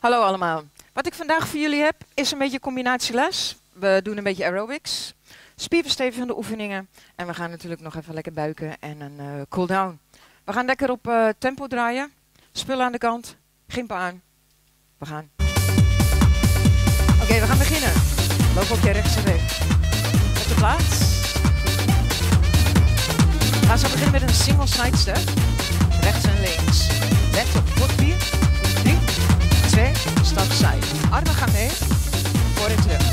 Hallo allemaal. Wat ik vandaag voor jullie heb is een beetje combinatieles. We doen een beetje aerobics, spierverstevigende oefeningen en we gaan natuurlijk nog even lekker buiken en een cool-down. We gaan lekker op tempo draaien, spullen aan de kant, gimpen aan. We gaan. Oké, we gaan beginnen. Loop op je rechtse been. Op de plaats. We gaan zo beginnen met een single side step. Rechts en links. Let op, voor 4, 3, 2, stap side. Armen gaan mee. Voor en terug.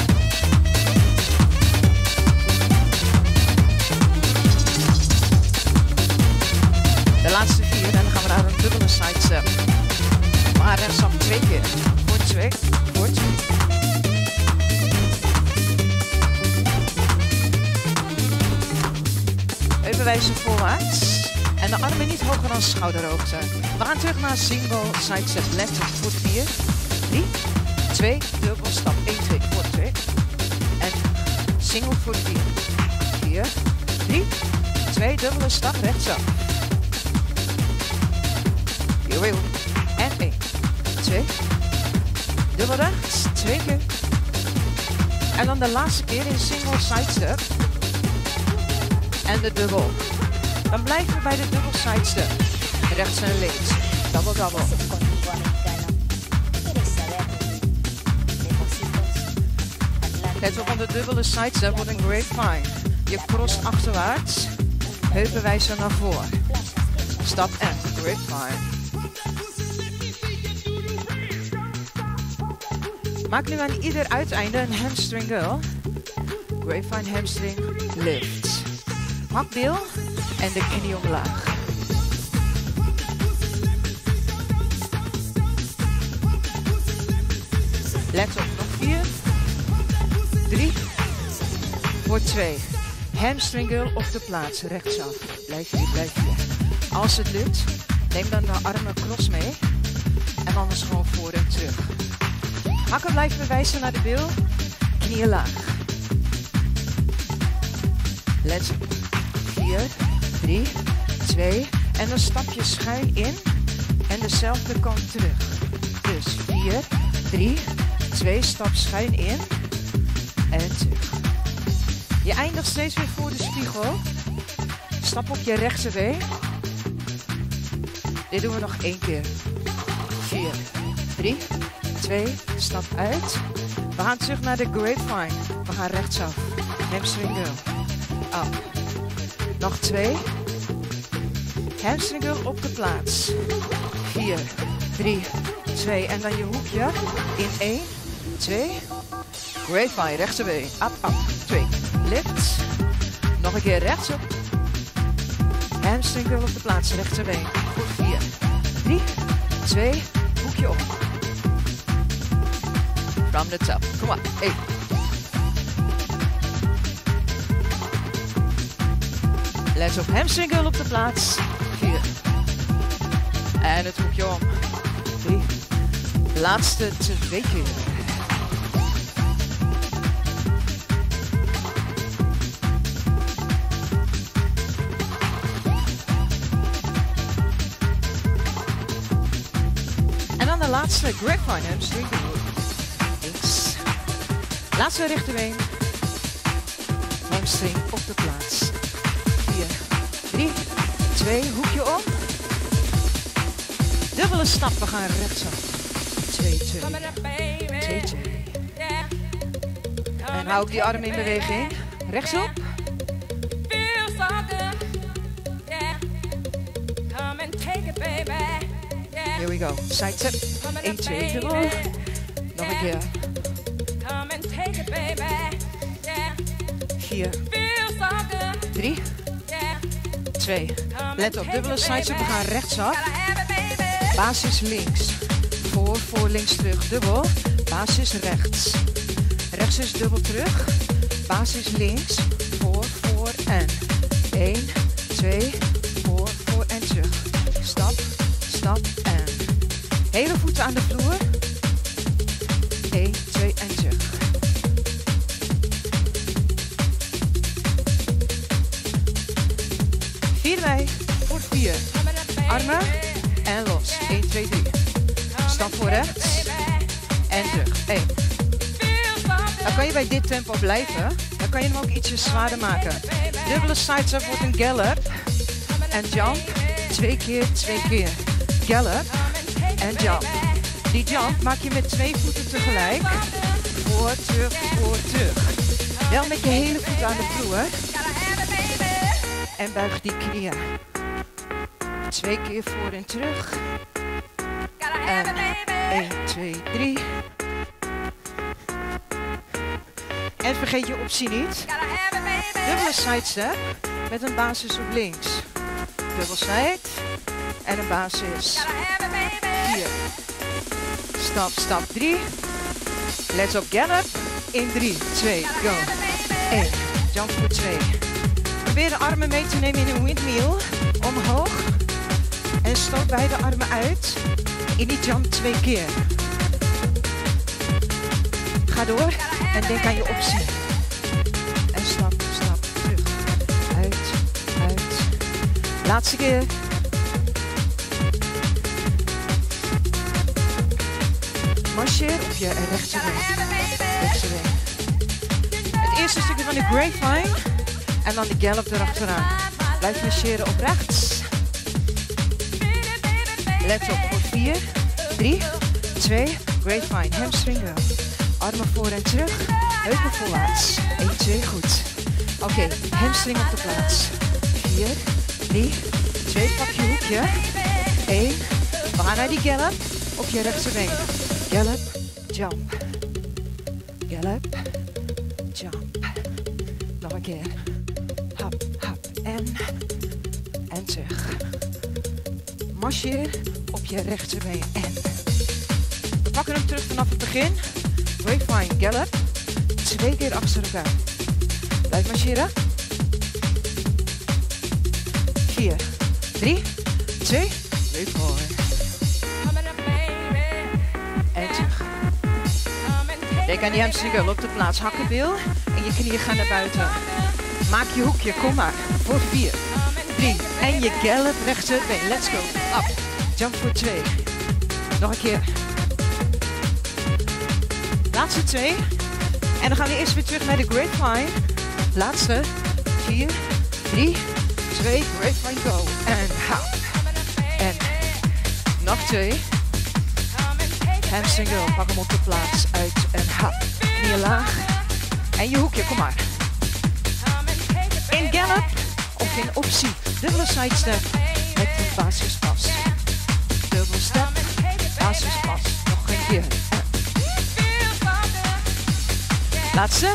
De laatste 4 en dan gaan we naar een dubbele side step. Maar rechtsaf 2 keer. Voor 2, voor 2. Even wijzen voorwaarts. En de armen niet hoger dan schouderhoogte. We gaan terug naar single side step. Let op, voor 4, 3, 2, dubbel stap. 1, 2, voor 2. En single voor 4. 4, 3, 2, dubbele stap, rechtsaf. Here we go. En 1, 2, dubbel rechts, 2 keer. En dan de laatste keer in single side step. En de dubbel. Dan blijven we bij de dubbel side step. Rechts en links. Double, double. Let op, van de dubbele side step wordt een grapevine. Je crost achterwaarts. Heupen wijzen naar voren. Stap en grapevine. Maak nu aan ieder uiteinde een hamstring girl. Grapevine hamstring lift. Hakbil en de knie omlaag. Let op, nog 4, 3, voor 2. Hamstring girl op de plaats, rechtsaf. Blijf hier, blijf hier. Als het lukt, neem dan de armen cross mee. En anders gewoon voor en terug. Hakken blijven wijzen naar de bil. Knieën laag. Let op. 4, 3, 2. En dan stap je schuin in. En dezelfde kant terug. Dus 4, 3, 2. Stap schuin in. En terug. Je eindigt steeds weer voor de spiegel. Stap op je rechtse been. Dit doen we nog 1 keer. 4, 3, 2. Stap uit. We gaan terug naar de grapevine. We gaan rechtsaf. Hamstring girl. Up. Nog 2. Hamstring girl op de plaats. 4, 3, 2. En dan je hoekje. In 1, 2. Grapevine, rechtse been. Up, up. 2. Lift. Nog een keer rechtsop. Hamstring girl op de plaats. Rechtse been. Voor 4, 3, 2. Hoekje op. From the top. Kom op. 1. Let op, hamstring girl op de plaats. 4. En het hoekje om. 3. Laatste 2 keer. En dan de laatste grapevine hamstring girl. Links. Laatste rechterbeen. Hamstring op de plaats. 3, 2, hoekje om. Dubbele stap, we gaan rechtsaf. 2, 2. 2, 2. En hou ook die arm in beweging. Rechtsop. Here we go. Side step. 1, 2, dubbel. Nog een keer. 4, 3, 2. Let op, dubbele sidestep. We gaan rechtsaf. Basis links. Voor, links, terug. Dubbel. Basis rechts. Rechts is dubbel terug. Basis links. Voor en. 1, 2. Voor en terug. Stap, stap en. Hele voeten aan de vloer. 1, 2 en terug. Voor 4. Armen en los. 1, 2, 3. Stap voor rechts. En terug. 1. Dan kan je bij dit tempo blijven. Dan kan je hem ook ietsje zwaarder maken. Dubbele sidestep wordt een gallop. En jump. 2 keer, 2 keer. Gallop. En jump. Die jump maak je met 2 voeten tegelijk. Voor, terug. Wel met je hele voet aan de vloer. En buig die knieën. 2 keer voor en terug. En 1, 2, 3. En vergeet je optie niet. Dubbele sidestep met een basis op links. Dubbel side en een basis. 4. Stap 3. Let's up gallop. In 3, 2, go. 1. Jump voor 2. Probeer de armen mee te nemen in een windmill. Omhoog. En stoot beide armen uit. In die jump 2 keer. Ga door. En denk aan je optie. En stap, terug. Uit. Laatste keer. Marcheer op je rechterbeen. Het eerste stukje van de grapevine. En dan de gallop erachteraan. Blijf marcheren op rechts. Let op voor 4, 3, 2, grapevine, hamstring go. Armen voor en terug, heupen voorwaarts. 1, 2, goed. Oké, hamstring op de plaats. 4, 3, 2, pak je hoekje. 1, we gaan naar die gallop op je rechterbeen. Gallop, jump. Gallop, jump. Nog een keer. Hap, en terug. Marcheer op je rechterbeen en. We pakken hem terug vanaf het begin. Grapevine, gallop. 2 keer achter elkaar. Blijf marcheren. 4, 3, 2, grapevine. En terug. Denk aan die hamstring go op de plaats. Hakkenbil en je knieën gaan naar buiten. Maak je hoekje, kom maar. Voor 4, 3 en je gallop rechterbeen. Let's go. Up. Jump voor 2. Nog een keer. Laatste 2. En dan gaan we eerst weer terug naar de grapevine. Laatste. 4, 3, 2. Grapevine go. En hop. En nog 2. Hamstring go. Pak hem op de plaats. Uit en hop. Knieën laag. En je hoekje, kom maar. In gallop of in optie. Dubbele sidestep met een basispas. Dubbel step, basispas. Nog een keer. Laatste.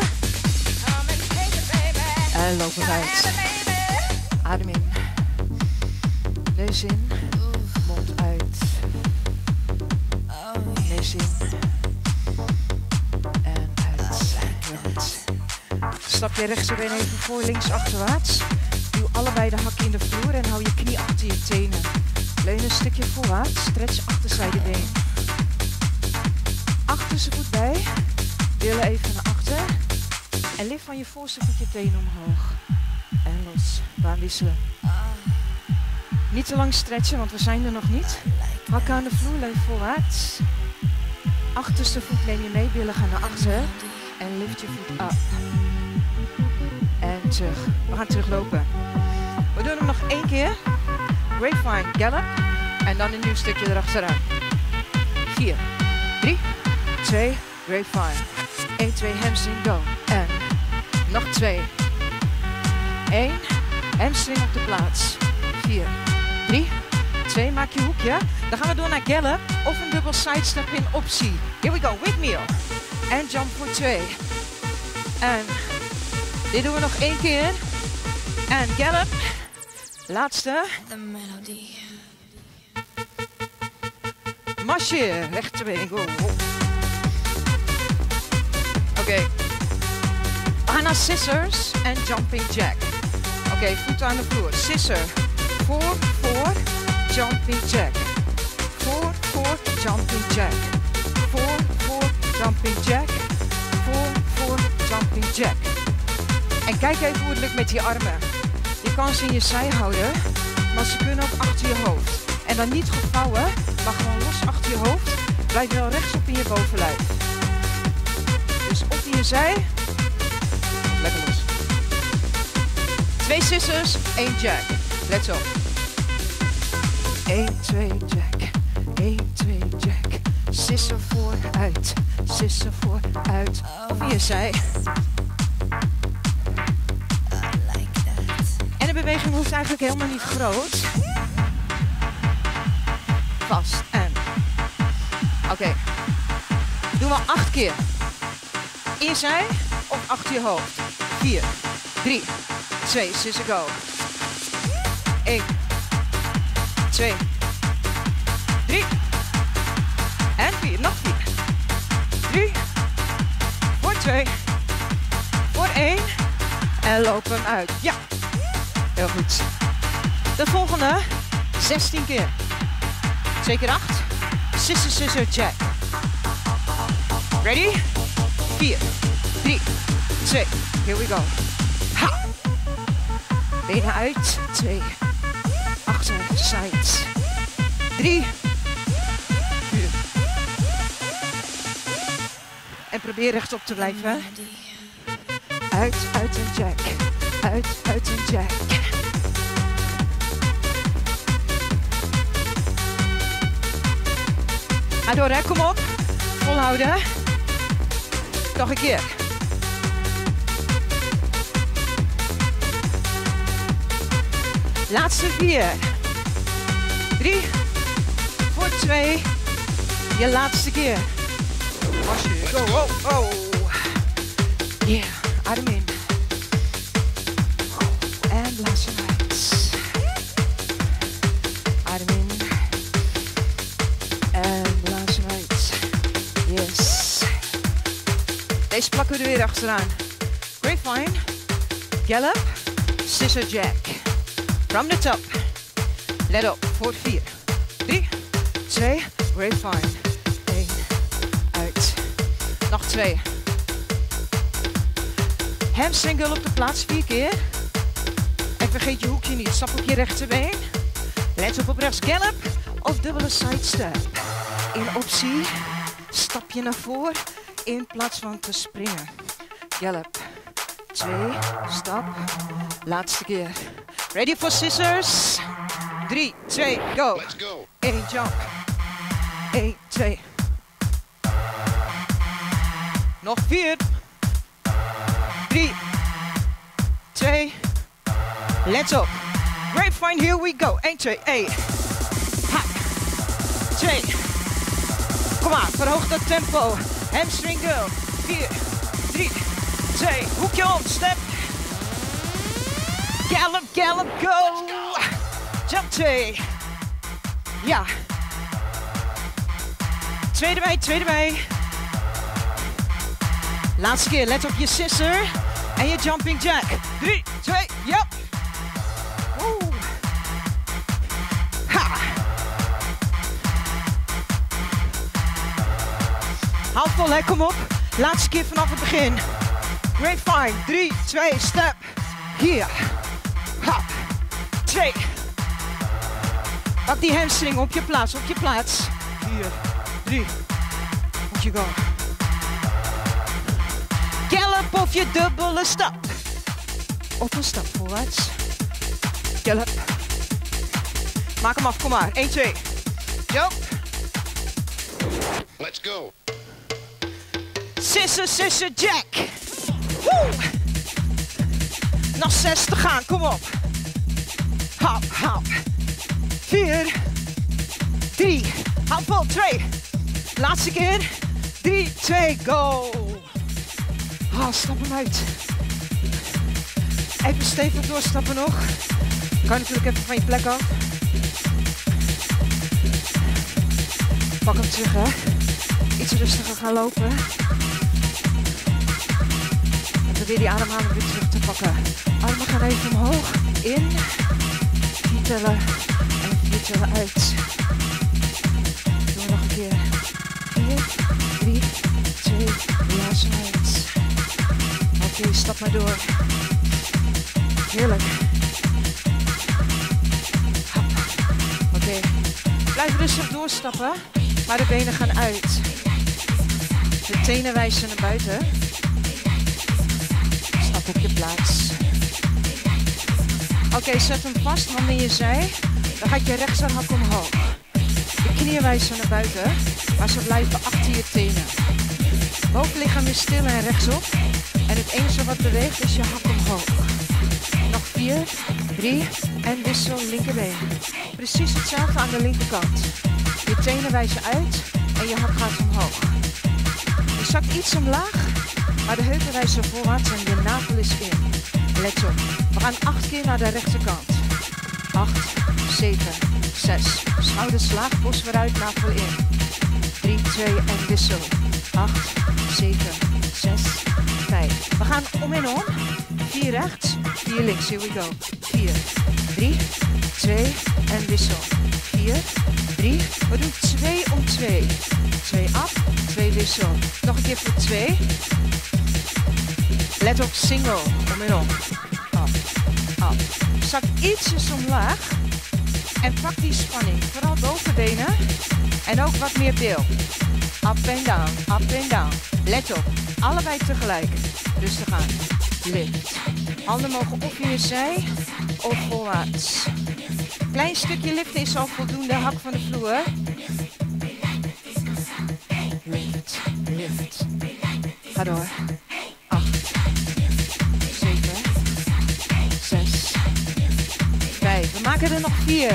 En lopen uit. Adem in. Neus in. Mond uit. Neus in. En uit. Heel goed. Stap je rechterbeen even voor, links achterwaarts. Duw allebei de hakken in de vloer en hou je knie achter je tenen. Leun een stukje voorwaarts, stretch achterzijde-been. Achterste voet bij, billen even naar achter. En lift van je voorste voet je tenen omhoog. En los, baan wisselen. Niet te lang stretchen, want we zijn er nog niet. Hakken aan de vloer, leun voorwaarts. Achterste voet neem je mee, billen gaan naar achter. En lift je voet up. En terug. We gaan teruglopen. We doen hem nog 1 keer. Grapevine, gallop. En dan een nieuw stukje erachteraan. 4, 3, 2, grapevine. 1, 2, hamstring go. En nog 2. 1, hamstring op de plaats. 4, 3, 2, maak je hoekje. Dan gaan we door naar gallop of een dubbel sidestep in optie. Here we go, windmill. En jump voor 2. En dit doen we nog 1 keer. En gallop. Laatste. Marcheer. Rechterbeen. Go. Oké. We gaan naar scissors en jumping jack. Oké, voeten aan de vloer. Scissor. Voor, jumping jack. Voor, jumping jack. Voor, jumping jack. Voor, jumping jack. En kijk even hoe het lukt met die armen. Je kan ze in je zij houden, maar ze kunnen ook achter je hoofd. En dan niet gevouwen, maar gewoon los achter je hoofd. Blijf wel rechtsop in je bovenlijf. Dus op in je zij. Lekker los. 2 scissors, 1 jack. Let's go. 1, 2 jack. 1, 2 jack. Scissor vooruit. Scissor vooruit. Op in je zij. En de beweging hoeft eigenlijk helemaal niet groot. Vast en. Oké. Doe maar 8 keer. In zij of achter je hoofd. 4, 3, 2, scissor go. 1, 2, 3. En 4, nog 4. 3, voor 2, voor 1. En loop hem uit. Ja, heel goed. De volgende 16 keer. 2 keer 8. Scissor, scissor, jack. Ready? 4, 3, 2. Here we go. Ha! Benen uit. 2. Achter, side. 3. 4. En probeer rechtop te blijven. Uit, uit een jack. Uit, uit een jack. Ga door, hè? Kom op. Volhouden. Nog een keer. Laatste 4. 3. Voor 2. Je laatste keer. Go, oh, oh. Yeah, adem in. En blaas hem uit. Adem in. En blaas hem uit. Yes. Deze plakken we er weer achteraan. Grapevine. Gallop. Scissor jack. From the top. Let op. Voor 4. 3. 2. Grapevine. 1. Uit. Nog 2. Hamstring op de plaats 4 keer. En vergeet je hoekje niet. Stap op je rechterbeen. Let op rechts gallop of dubbele sidestep. In optie stap je naar voren in plaats van te springen. Gallop. 2, stap. Laatste keer. Ready for scissors. 3, 2, go. Let's go. 1 jump. 1, 2. Nog 4. 3, 2. Let's up. Grapevine, here we go. 1, 2, 1. Ha. 2. Kom maar, verhoog dat tempo. Hamstring go. 4, 3, 2. Hoekje om, step. Gallop, gallop, go. Jump 2. Ja. 2 erbij, 2 erbij. Laatste keer, let op je scissor. En je jumping jack. 3, 2, yep. Oeh. Ha. Hou vol, hè, kom op. Laatste keer vanaf het begin. Grapevine, 3, 2, step. Hier. Ha. 2. Pak die hamstring op je plaats, op je plaats. 4, 3. Moet je go. Gallop of je dubbele stap. Of een stap voorwaarts. Gallop. Maak hem af, kom maar. 1, 2. Jump. Let's go. Scissor, scissor, jack. Woe. Nog 6 te gaan, kom op. Hop, hop. 4, 3. Hou vol, 2. Laatste keer. 3, 2, go. Oh, stap hem uit. Even stevig doorstappen nog. Kan natuurlijk even van je plek af. Pak hem terug, hè. Iets rustiger gaan lopen. En probeer die ademhaling weer terug te pakken. Armen gaan even omhoog. In. 4 tellen. En 4 tellen uit. Doe nog een keer. 4, 3, 2, laatste uit. Oké, stap maar door. Heerlijk. Oké. Blijf rustig doorstappen. Maar de benen gaan uit. De tenen wijzen naar buiten. Stap op je plaats. Oké, zet hem vast, handen in je zij. Dan gaat je rechterhak omhoog. De knieën wijzen naar buiten, maar ze blijven achter je tenen. Bovenlichaam is stil en rechtop. En het enige wat beweegt is je hak omhoog. Nog 4, 3 en wissel linkerbeen. Precies hetzelfde aan de linkerkant. Je tenen wijzen uit en je hak gaat omhoog. Je zakt iets omlaag, maar de heupen wijzen voorwaarts en je navel is in. Let op. We gaan 8 keer naar de rechterkant. 8, 7, 6. Schouders laag, borst vooruit, navel in. 3, 2 en wissel. 8, 7, 6, 5. We gaan om en om. 4 rechts, 4 links. Here we go. 4, 3, 2 en wissel. 4, 3. We doen 2 om 2. 2 af, 2 wissel. Nog een keer voor 2. Let op, single. Om en om. Op, op. Zak ietsjes omlaag. En pak die spanning. Vooral bovenbenen. En ook wat meer bil. Up en down, up en down. Let op. Allebei tegelijk. Rustig aan. Lift. Handen mogen of in je zij of voorwaarts. Klein stukje liften is al voldoende. Hak van de vloer. Lift, lift. Ga door. 8, 7, 6, 5. We maken er nog 4.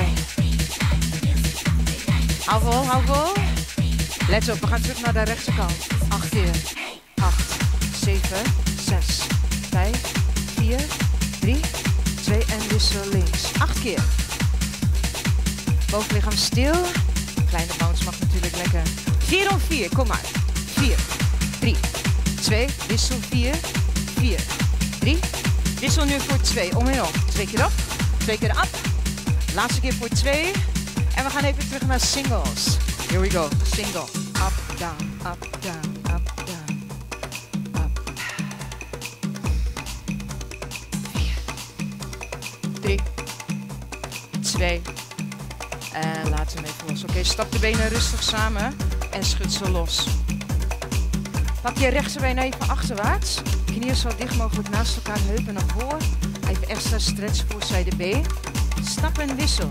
Hou vol, hou vol. Let op, we gaan terug naar de rechterkant. 8 keer. 8, 7, 6, 5, 4, 3, 2 en wissel links. 8 keer. Bovenlichaam stil. Kleine bounce mag natuurlijk lekker. 4 om 4, kom maar. 4, 3, 2, wissel 4, 4, 3. Wissel nu voor 2, om en om. 2 keer op, 2 keer op. Laatste keer voor 2. En we gaan even terug naar singles. Here we go. Single. Up, down, up, down, up, down. Up. 4, 3, 2. En laten we hem even los. Oké, stap de benen rustig samen en schud ze los. Pak je rechterbeen even achterwaarts. Knieën zo dicht mogelijk naast elkaar, heupen naar voren. Even extra stretch voor zijde B. Stap en wissel.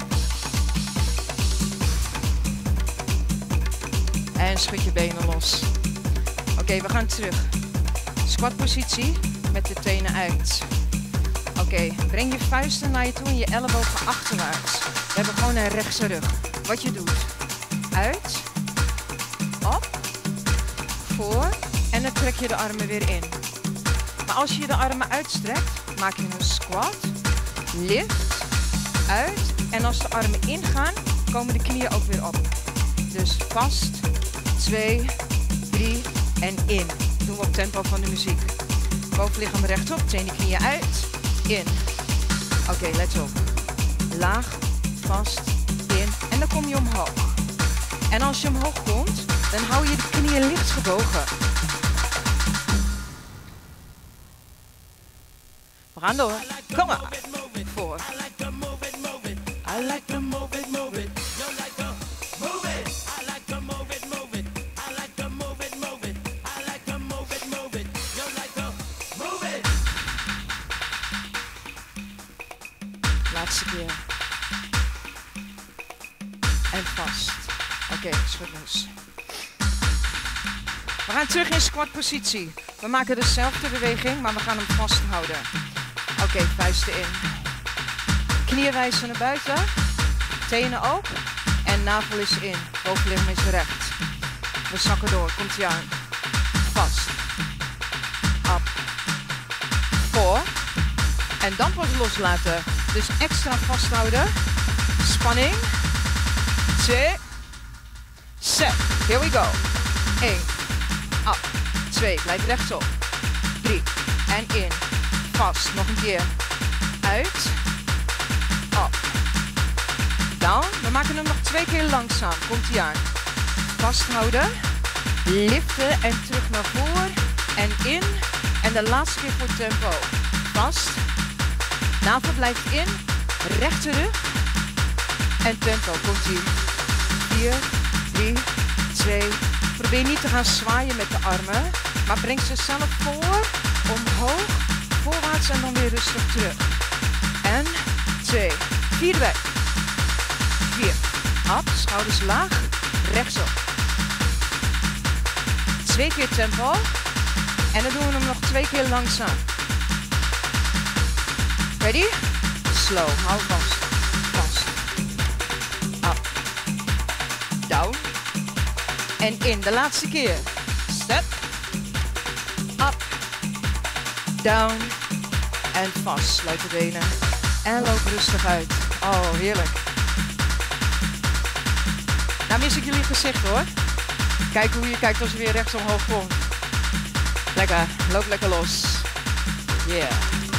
En schud je benen los. Oké, we gaan terug. Squat positie met de tenen uit. Oké, breng je vuisten naar je toe en je ellebogen achterwaarts. We hebben gewoon een rechtse rug. Wat je doet. Uit. Op. Voor. En dan trek je de armen weer in. Maar als je de armen uitstrekt, maak je een squat. Lift. Uit. En als de armen ingaan, komen de knieën ook weer op. Dus vast. 2, 3 en in. Doen we op tempo van de muziek. Bovenlichaam rechtop, tenen knieën uit. In. Oké, let op. Laag, vast, in. En dan kom je omhoog. En als je omhoog komt, dan hou je de knieën licht gebogen. We gaan door. Kom maar. Voor. I like to move it, move it. You like to move it. I like to move it, move it. I like to move it, move it. I like to move it, move it. You like to move it. Laatste keer. En vast. Oké, schud los. We gaan terug in squat positie. We maken dezelfde beweging, maar we gaan hem vasthouden. Oké, vuisten in. Knieën wijzen naar buiten. Tenen ook. En navel is in. Bovenlichaam is recht. We zakken door. Komt ie aan. Vast. Op. Voor. En dan pas loslaten. Dus extra vasthouden. Spanning. 2. Set. Here we go. 1. Op. 2. Blijf rechtop. 3. En in. Vast. Nog een keer. Uit. Op. Down. We maken hem nog 2 keer langzaam. Komt ie aan. Vasthouden. Liften en terug naar voren. En in. En de laatste keer voor tempo. Vast. Navel blijft in. Rechte rug. En tempo. Komt ie. 4, 3, Probeer niet te gaan zwaaien met de armen, maar breng ze zelf voor, omhoog, voorwaarts en dan weer rustig terug. En 2, 4 weg. 4, op, schouders laag, rechtsop. 2 keer tempo. En dan doen we hem nog 2 keer langzaam. Ready? Slow, hou vast. Vast. Up. Down. En in, de laatste keer. Step. Up. Down. En vast. Sluit de benen. En loop rustig uit. Oh, heerlijk. Nou mis ik jullie gezicht hoor. Kijk hoe je kijkt als je weer rechts omhoog komt. Lekker. Loop lekker los. Yeah.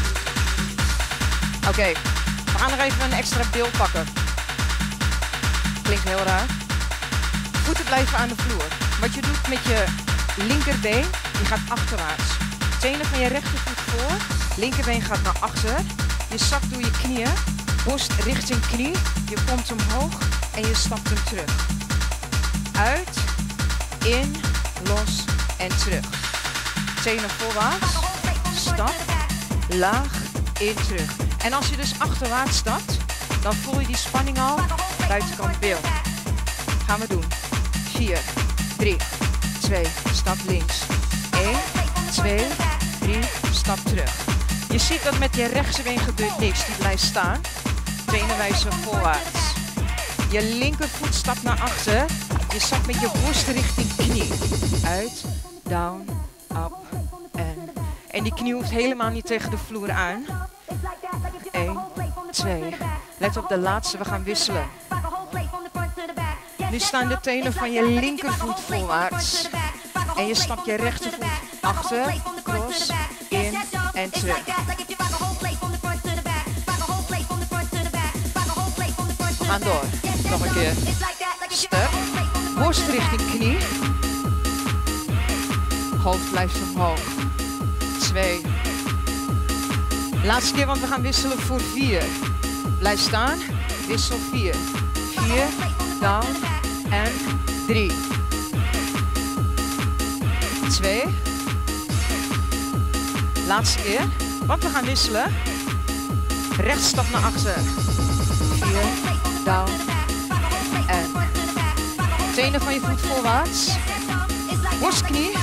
Oké. We gaan nog even een extra beeld pakken. Klinkt heel raar. Voeten blijven aan de vloer. Wat je doet met je linkerbeen, die gaat achterwaarts. Tenen van je rechtervoet voor. Linkerbeen gaat naar achter. Je zakt door je knieën. Borst richting knie. Je komt omhoog en je stapt hem terug. Uit. In. Los. En terug. Tenen voorwaarts. Stap. Laag. In. Terug. En als je dus achterwaarts stapt, dan voel je die spanning al. Buitenkant beeld. Gaan we doen. 4, 3, 2, stap links. 1, 2, 3, stap terug. Je ziet dat met je rechterbeen gebeurt niks. Die blijft staan. Tenen wijzen voorwaarts. Je linkervoet stapt naar achter. Je zakt met je borst richting knie. Uit, down, up, en. En die knie hoeft helemaal niet tegen de vloer aan. 1, 2. Let op de laatste, we gaan wisselen. Nu staan de tenen van je linkervoet voorwaarts. En je stapt je rechtervoet achter, cross, in en terug. We gaan door. Nog een keer. Step. Borst richting knie. Hoofd blijft omhoog. 2. Laatste keer, want we gaan wisselen voor 4. Blijf staan. Wissel 4. 4. Down. En 3. 2. Laatste keer. Want we gaan wisselen. Rechts stap naar achter. 4. Down. En. Tenen van je voet voorwaarts. Borstknie.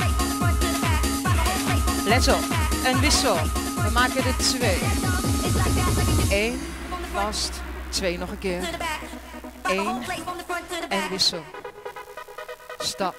Let op. En wissel. We maken er 2. 1. Vast. 2 nog een keer. 1. En wissel. Stap.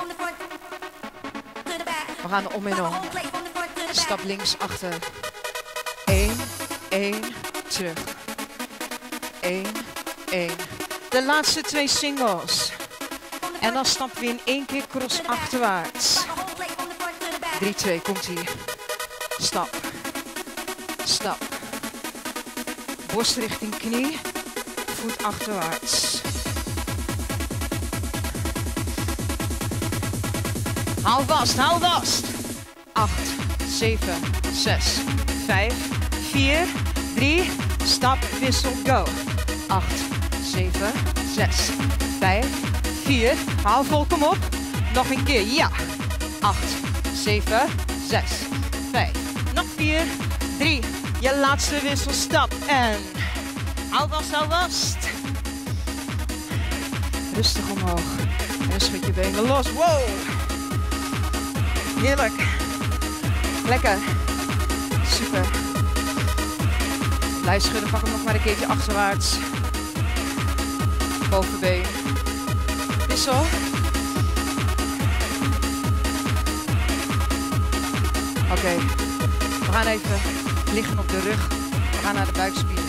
We gaan om en om. Stap links achter. 1. 1. Terug. 1. 1. De laatste 2 singles. En dan stappen we in 1 keer cross achterwaarts. 3, 2, komt hier. Stap. Stap. Borst richting knie. Voet achterwaarts. Hou vast, hou vast. 8, 7, 6, 5, 4, 3, stap, wissel, go. 8, 7, 6, 5, 4, hou vol, kom op. Nog een keer, ja. 8, 7, 6, 5, nog 4, 3. Je laatste wissel, stap en hou vast, hou vast. Rustig omhoog en schud je benen los. Wow! Heerlijk. Lekker. Super. Blijf schudden, pak hem nog maar een keertje achterwaarts. Bovenbeen. Wissel. Oké. We gaan even liggen op de rug. We gaan naar de buikspieren.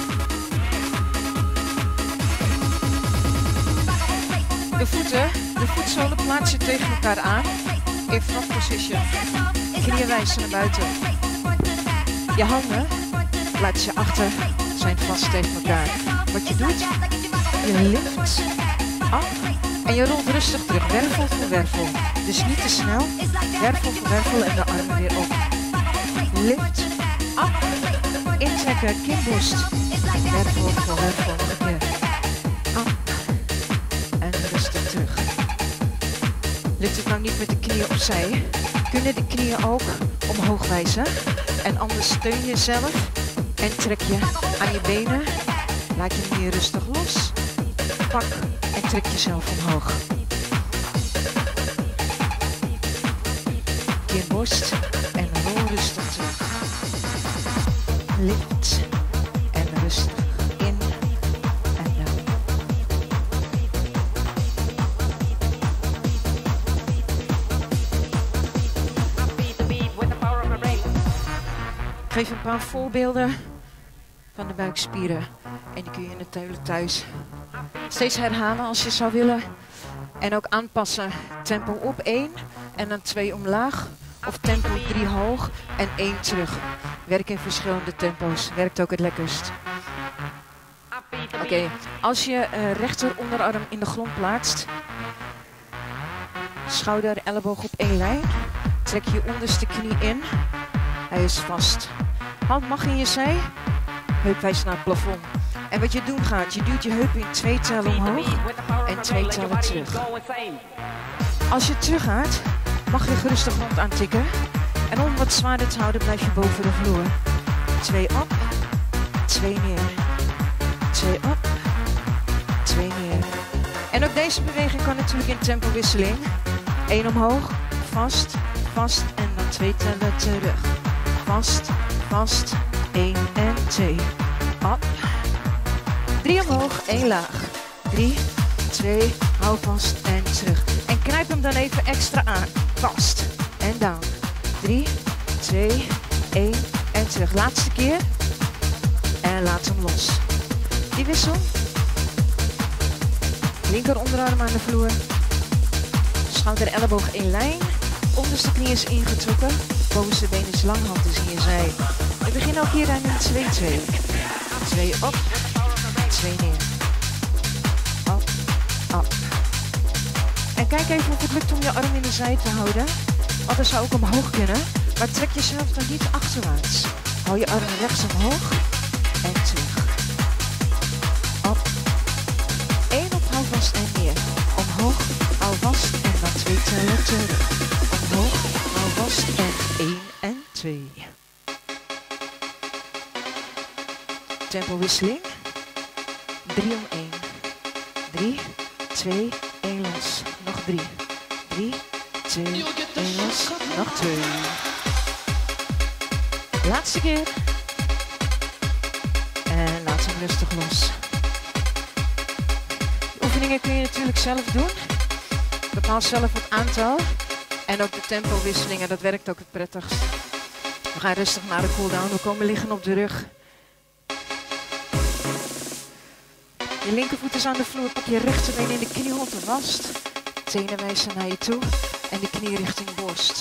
De voeten, de voetzolen plaats je tegen elkaar aan. In front position. Knieën wijzen naar buiten. Je handen plaats je achter, zijn vast tegen elkaar. Wat je doet, je lift af en je rolt rustig terug. Wervel voor wervel. Dus niet te snel. Wervel voor wervel en de armen weer op. Lift, af, intrekken, kinborst. Wervel voor wervel. Nog een keer. Af en rustig terug. Lukt het nou niet met de knieën opzij, kunnen de knieën ook omhoog wijzen. En anders steun jezelf en trek je aan je benen. Laat je knieën rustig los. Pak en trek jezelf omhoog. Kin, borst en rol rustig terug. Lift en rustig in en down. Ik geef een paar voorbeelden van de buikspieren. En die kun je natuurlijk thuis steeds herhalen als je zou willen. En ook aanpassen. Tempo op 1 en dan 2 omlaag. Of tempo 3 hoog en 1 terug. Werk in verschillende tempo's. Werkt ook het lekkerst. Oké, als je rechter onderarm in de grond plaatst. Schouder, elleboog op 1 lijn. Trek je onderste knie in. Hij is vast. Hand mag in je zij. Heup wijst naar het plafond. En wat je doen gaat, je duwt je heup in 2 tellen omhoog en 2 tellen terug. Als je terug gaat, mag je gerust de grond aantikken. En om wat zwaarder te houden, blijf je boven de vloer. 2 op, 2 neer. 2 op, 2 neer. En ook deze beweging kan natuurlijk in tempowisseling. 1 omhoog, vast, vast en dan 2 tellen terug. Vast, vast, 1 en 2. Op. 3 omhoog, 1 laag. 3, 2, hou vast en terug. En knijp hem dan even extra aan. Vast en down. 3, 2, 1 en terug. Laatste keer. En laat hem los. Die wissel. Linker onderarm aan de vloer. Schouder, elleboog in lijn. Onderste knie is ingetrokken. Bovenste been is lang, hand is in je zij. We beginnen ook hier aan een 2-2. 2 op, 2 neer. Op, op. En kijk even of het lukt om je arm in de zij te houden. Anders zou ook omhoog kunnen. Maar trek jezelf dan niet achterwaarts. Hou je arm rechts omhoog en terug. Op. 1 op, hou vast en neer. Omhoog, hou vast en dan 2 tellen terug. Omhoog, hou vast en 1 en 2. Tempowisseling. 3 om 1. 3, 2, 1 los. Nog 3. 3, 2, 1 los. Nog 2. Laatste keer. En laat hem rustig los. De oefeningen kun je natuurlijk zelf doen. Bepaal zelf het aantal. En ook de tempowisselingen, dat werkt ook het prettigst. We gaan rustig naar de cooldown. We komen liggen op de rug. Je linkervoet is aan de vloer. Pak je rechterbeen in de knieholte vast. Tenen wijzen naar je toe. En de knie richting borst.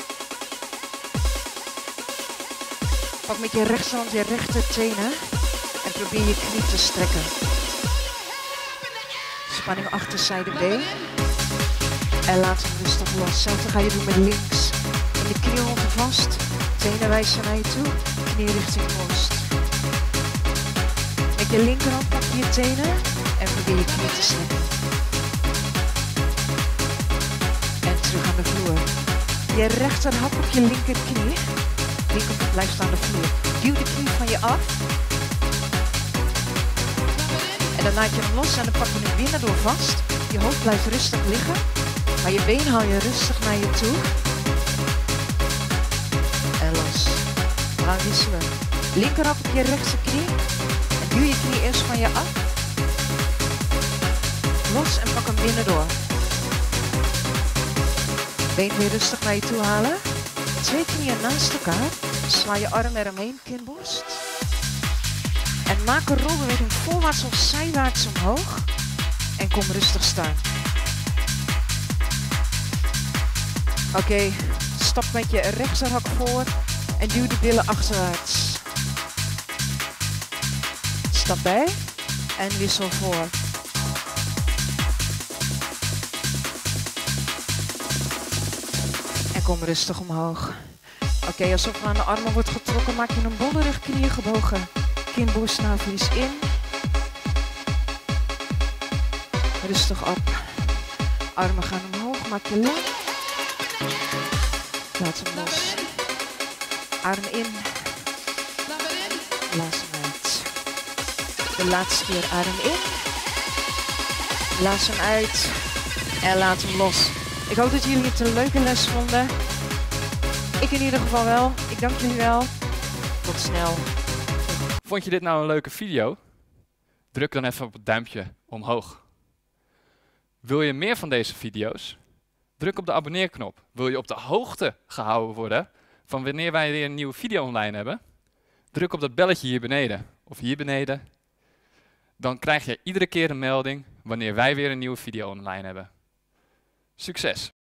Pak met je rechterhand je rechtertenen. En probeer je knie te strekken. Spanning achter zijdebeen. En laat hem rustig los. Hetzelfde ga je doen met links. In de knieholte vast. Tenen wijzen naar je toe. Knie richting borst. Met je linkerhand pak je je tenen. En probeer je knie te strekken. En terug aan de vloer. Je rechterhand op je linkerknie. Linkervoet blijft aan de vloer. Duw de knie van je af. En dan laat je hem los en dan pak je hem binnendoor vast. Je hoofd blijft rustig liggen. Maar je been haal je rustig naar je toe. En los. We gaan wisselen. Linkerhand op je rechterknie. En duw je knie eerst van je af. Los en pak hem binnendoor. Been weer rustig naar je toe halen. 2 knieën naast elkaar. Sla je arm eromheen, kin, borst. En maak een rolbeweging voorwaarts of zijwaarts omhoog. En kom rustig staan. Oké, stap met je rechterhak voor en duw de billen achterwaarts. Stap bij en wissel voor. En kom rustig omhoog. Oké, alsof er aan de armen wordt getrokken, maak je een bolle rug, knieën gebogen. Kin, borst, navel is in. Rustig op. Armen gaan omhoog. maak je lang. Laat hem los. Adem in. Blaas hem uit. De laatste keer adem in. Blaas hem uit. En laat hem los. Ik hoop dat jullie het een leuke les vonden. Ik in ieder geval wel. Ik dank jullie wel. Tot snel. Vond je dit nou een leuke video? Druk dan even op het duimpje omhoog. Wil je meer van deze video's? Druk op de abonneerknop. Wil je op de hoogte gehouden worden van wanneer wij weer een nieuwe video online hebben? Druk op dat belletje hier beneden of hier beneden. Dan krijg je iedere keer een melding wanneer wij weer een nieuwe video online hebben. Succes!